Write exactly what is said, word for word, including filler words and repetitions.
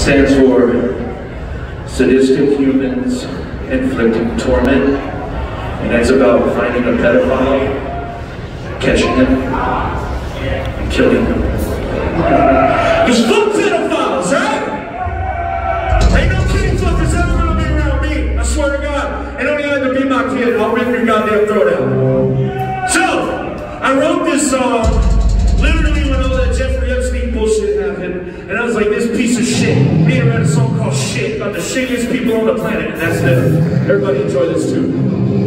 stands for sadistic humans inflicting torment, and it's about finding a pedophile, catching him, and killing him. There's fuck pedophiles, right? Ain't no kitty fuckers ever gonna be around me, I swear to God. And only had to be my kid, I'll rip your goddamn throat out. So, I wrote this song literally when all that Jeffrey Epstein bullshit happened, and I was like, this piece of shit. Me and I wrote a song called Shit about the shittiest people on the planet, and that's it. Everybody enjoy this too.